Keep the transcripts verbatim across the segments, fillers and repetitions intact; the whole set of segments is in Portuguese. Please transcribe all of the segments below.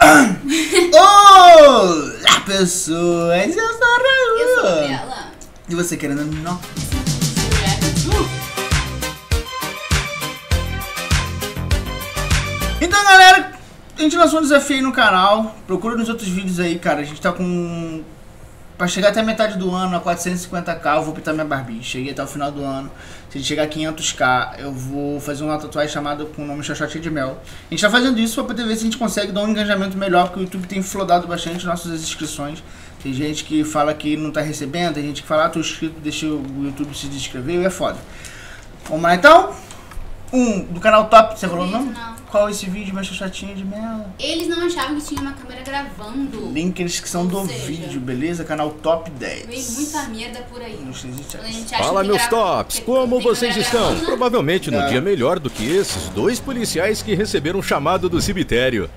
Olá, pessoas! Eu sou a Raul. Eu sou a Bela. E você querendo não? Então, galera, a gente lançou um desafio aí no canal. Procura nos outros vídeos aí, cara. A gente tá com... Pra chegar até a metade do ano, a quatrocentos e cinquenta k, eu vou pintar minha barbinha. Cheguei até o final do ano. Se a gente chegar a quinhentos k, eu vou fazer uma tatuagem chamada com o nome Xoxotinha de Mel. A gente tá fazendo isso pra poder ver se a gente consegue dar um engajamento melhor, porque o YouTube tem flodado bastante nossas inscrições. Tem gente que fala que não tá recebendo, tem gente que fala, ah, tô inscrito, deixa o YouTube se desinscrever, e é foda. Vamos lá então? Um, do canal Top, você falou o nome? Não. Qual é esse vídeo, minha Xoxotinha de Mel? Eles não achavam que tinha uma câmera gravando. Link na descrição Ou do seja, vídeo, beleza? Canal Top dez. Vem muita merda por aí. Não sei se A é. gente acha Fala, que meus grava- tops, que como tem vocês câmera estão? gravando. Provavelmente num É. dia melhor do que esses dois policiais que receberam um chamado do cemitério.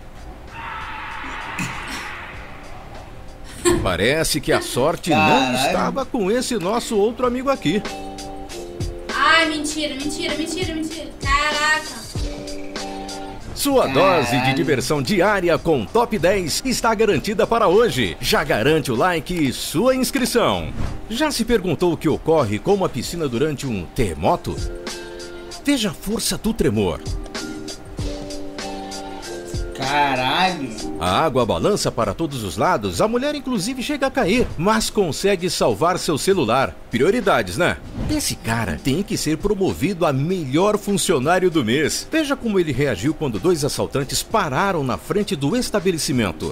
Parece que a sorte não Caralho. estava com esse nosso outro amigo aqui. Ai, mentira, mentira, mentira, mentira. Caraca. Sua dose de Caralho. diversão diária com Top dez está garantida para hoje. Já garante o like e sua inscrição. Já se perguntou o que ocorre com uma piscina durante um terremoto? Veja a força do tremor. Caralho. A água balança para todos os lados, a mulher inclusive chega a cair, mas consegue salvar seu celular. Prioridades, né? Esse cara tem que ser promovido a melhor funcionário do mês. Veja como ele reagiu quando dois assaltantes pararam na frente do estabelecimento.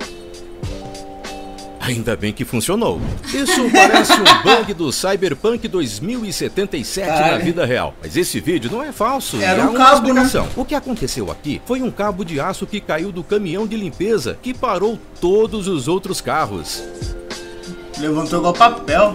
Ainda bem que funcionou. Isso parece um bug do Cyberpunk dois mil e setenta e sete na Caralho. vida real. Mas esse vídeo não é falso. Era e há um uma cabo, né? explicação. O que aconteceu aqui foi um cabo de aço que caiu do caminhão de limpeza que parou todos os outros carros. Levantou igual papel.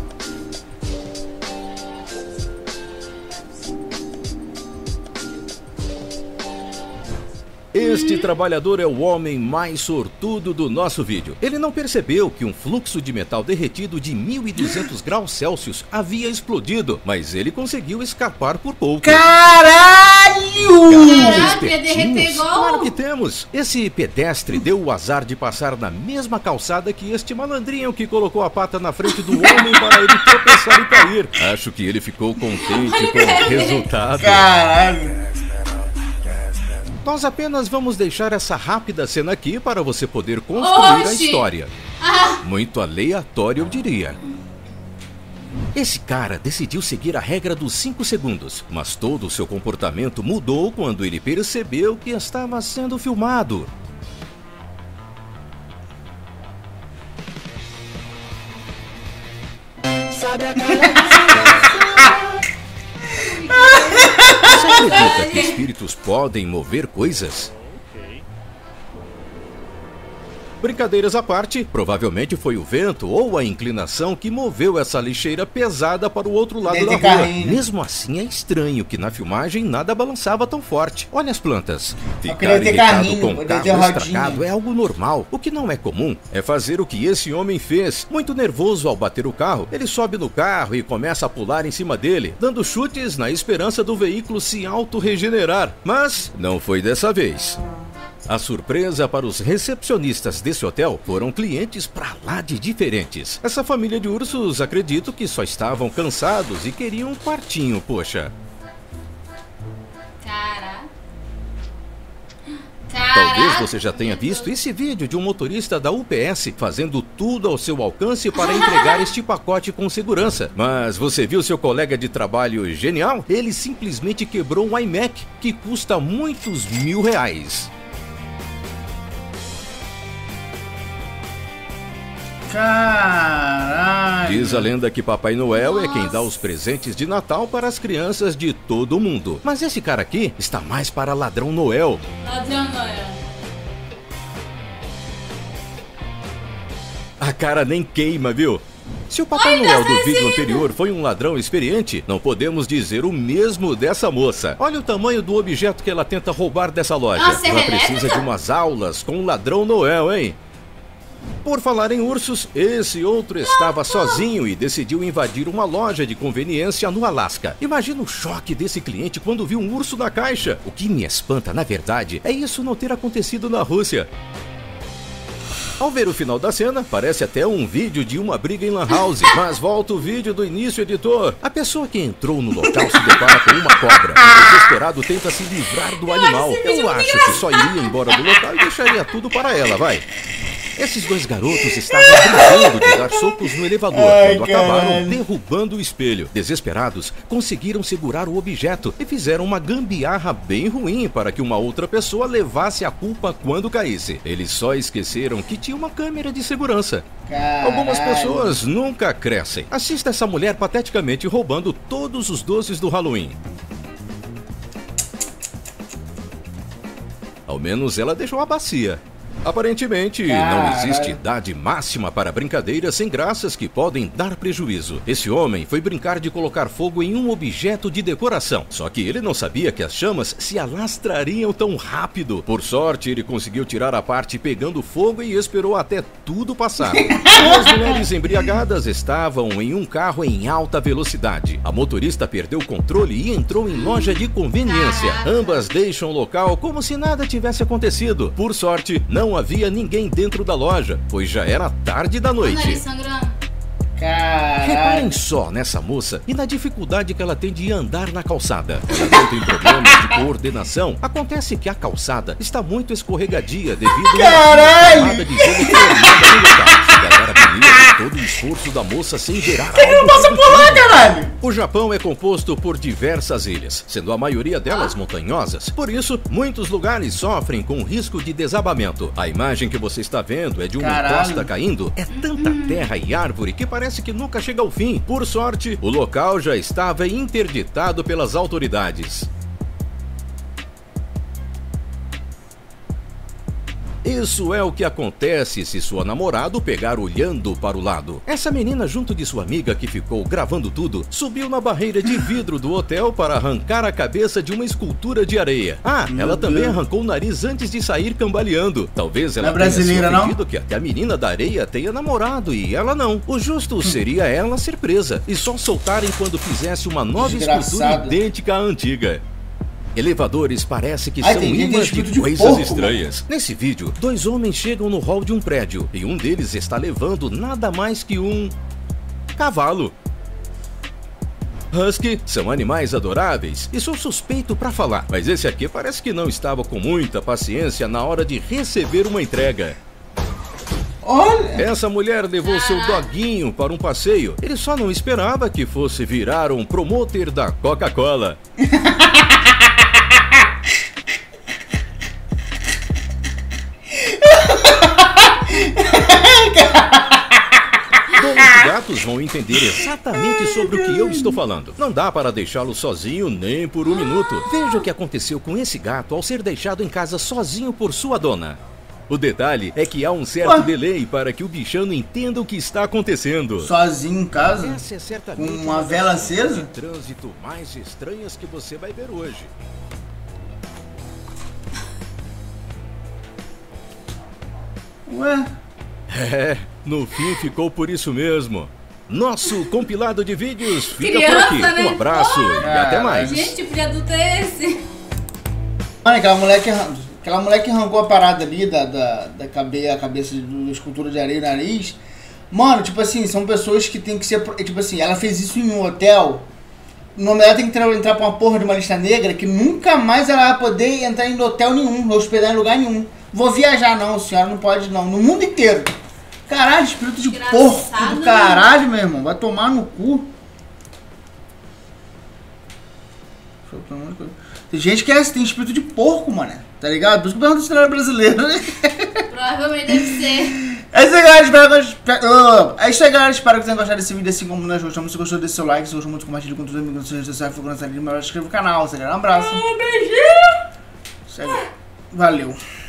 Este trabalhador é o homem mais sortudo do nosso vídeo. Ele não percebeu que um fluxo de metal derretido de mil e duzentos graus Celsius havia explodido, mas ele conseguiu escapar por pouco. Caralho! Caraca, ia derreter Espertinhos? igual. Claro que temos. Esse pedestre deu o azar de passar na mesma calçada que este malandrinho que colocou a pata na frente do homem para ele tropeçar e cair. Acho que ele ficou contente com o resultado. Caralho! Nós apenas vamos deixar essa rápida cena aqui para você poder construir a Oxi! história. Ah, Muito aleatório, eu diria. Esse cara decidiu seguir a regra dos cinco segundos, mas todo o seu comportamento mudou quando ele percebeu que estava sendo filmado. Você acredita que espíritos podem mover coisas? Brincadeiras à parte, provavelmente foi o vento ou a inclinação que moveu essa lixeira pesada para o outro lado Deve da ter rua. carrinho. Mesmo assim, é estranho que na filmagem nada balançava tão forte. Olha as plantas. queria Ficar ter irritado carrinho, com o poder carro ter rodinha. estragado é algo normal. O que não é comum é fazer o que esse homem fez. Muito nervoso ao bater o carro, ele sobe no carro e começa a pular em cima dele, dando chutes na esperança do veículo se auto-regenerar. Mas não foi dessa vez. A surpresa para os recepcionistas desse hotel foram clientes pra lá de diferentes. Essa família de ursos acredito que só estavam cansados e queriam um quartinho, poxa. cara. Talvez Caraca. você já tenha visto esse vídeo de um motorista da U P S fazendo tudo ao seu alcance para entregar este pacote com segurança. Mas você viu seu colega de trabalho genial? Ele simplesmente quebrou um iMac que custa muitos mil reais. Caralho! Diz a lenda que Papai Noel é quem dá os presentes de Natal para as crianças de todo o mundo. Mas esse cara aqui está mais para Ladrão Noel. Ladrão Noel. A cara nem queima, viu? Se o Papai Ai, Noel tá do vídeo fazendo. anterior foi um ladrão experiente, não podemos dizer o mesmo dessa moça. Olha o tamanho do objeto que ela tenta roubar dessa loja. Nossa, Ela é precisa elétrica? de umas aulas com o Ladrão Noel, hein? Por falar em ursos, esse outro estava sozinho e decidiu invadir uma loja de conveniência no Alasca. Imagina o choque desse cliente quando viu um urso na caixa. O que me espanta, na verdade, é isso não ter acontecido na Rússia. Ao ver o final da cena, parece até um vídeo de uma briga em lan house. Mas volta o vídeo do início, editor. A pessoa que entrou no local se depara com uma cobra. O desesperado tenta se livrar do animal. Eu acho que só iria embora do local e deixaria tudo para ela, vai. Esses dois garotos estavam brincando de dar socos no elevador Ai, quando acabaram caralho. derrubando o espelho. Desesperados, conseguiram segurar o objeto e fizeram uma gambiarra bem ruim para que uma outra pessoa levasse a culpa quando caísse. Eles só esqueceram que tinha uma câmera de segurança. Caralho. Algumas pessoas nunca crescem. Assista essa mulher pateticamente roubando todos os doces do Halloween. Ao menos ela deixou a bacia. Aparentemente, não existe idade máxima para brincadeiras sem graças que podem dar prejuízo. Esse homem foi brincar de colocar fogo em um objeto de decoração. Só que ele não sabia que as chamas se alastrariam tão rápido. Por sorte, ele conseguiu tirar a parte pegando fogo e esperou até tudo passar. Duas mulheres embriagadas estavam em um carro em alta velocidade. A motorista perdeu o controle e entrou em loja de conveniência. Ambas deixam o local como se nada tivesse acontecido. Por sorte, não havia ninguém dentro da loja, pois já era tarde da noite. Nariz sangrando. Caralho. Reparem só nessa moça e na dificuldade que ela tem de andar na calçada. Ela não tem problemas de coordenação. Acontece que a calçada está muito escorregadia devido a Caralho. uma camada de gelo formada no local. A galera beleza todo o esforço da moça sem gerar Ele não algo passa por lá, caralho. O Japão é composto por diversas ilhas, sendo a maioria delas montanhosas. Por isso, muitos lugares sofrem com risco de desabamento. A imagem que você está vendo é de uma Caralho. encosta caindo. É tanta terra e árvore que parece que nunca chega ao fim. Por sorte, o local já estava interditado pelas autoridades. Isso é o que acontece se sua namorada o pegar olhando para o lado. Essa menina, junto de sua amiga que ficou gravando tudo, subiu na barreira de vidro do hotel para arrancar a cabeça de uma escultura de areia. Ah, Meu ela também Deus. arrancou o nariz antes de sair cambaleando. Talvez ela Não é tenha se brasileira, não? ofendido que até a menina da areia tenha namorado e ela não. O justo seria ela ser presa e só soltarem quando fizesse uma nova escultura Desgraçada. idêntica à antiga. Elevadores parece que Ai, são tem gente que tem imãs espírito de de coisas porco, estranhas. Nesse vídeo, dois homens chegam no hall de um prédio e um deles está levando nada mais que um cavalo. Husky são animais adoráveis e sou suspeito pra falar, mas esse aqui parece que não estava com muita paciência na hora de receber uma entrega. Olha. Essa mulher levou seu doguinho para um passeio. Ele só não esperava que fosse virar um promotor da Coca-Cola. Donos de gatos vão entender exatamente sobre o que eu estou falando. Não dá para deixá-lo sozinho nem por um minuto. Veja o que aconteceu com esse gato ao ser deixado em casa sozinho por sua dona. O detalhe é que há um certo Ué? delay para que o bichano entenda o que está acontecendo. Sozinho em casa? Essa é certamente Com uma vela das cenas acesa? de trânsito mais estranhas que você vai ver hoje. Ué? É, no fim ficou por isso mesmo. Nosso compilado de vídeos fica Criança, por aqui. né? Um abraço e até mais. Gente, tipo de adulto é esse? Mano, aquela mulher que, arran- aquela mulher que arrancou a parada ali da, da, da cabe, a cabeça da escultura de areia e nariz. Mano, tipo assim, são pessoas que tem que ser. pro- Tipo assim, ela fez isso em um hotel. O nome dela tem que entrar, entrar pra uma porra de uma lista negra que nunca mais ela vai poder entrar em hotel nenhum, hospedar em lugar nenhum. Vou viajar não, senhora, não pode não. No mundo inteiro. Caralho, espírito de Engraçado, porco do né? caralho, meu irmão. Vai tomar no cu. Tem gente que é, tem espírito de porco, mano. Tá ligado? Por isso que eu pergunto se não era brasileiro. Provavelmente deve ser. É isso aí, galera. Espero que... espe- ah, É isso aí, galera. Espero que tenham gostado desse vídeo, assim como nós gostamos. Se gostou, deixe seu like. Se gostou muito, compartilhe com todos os amigos. Se redes sociais, procura na linha, inscreva no canal. Se inscreva no canal. Um abraço. Um beijinho. Isso aí. Valeu.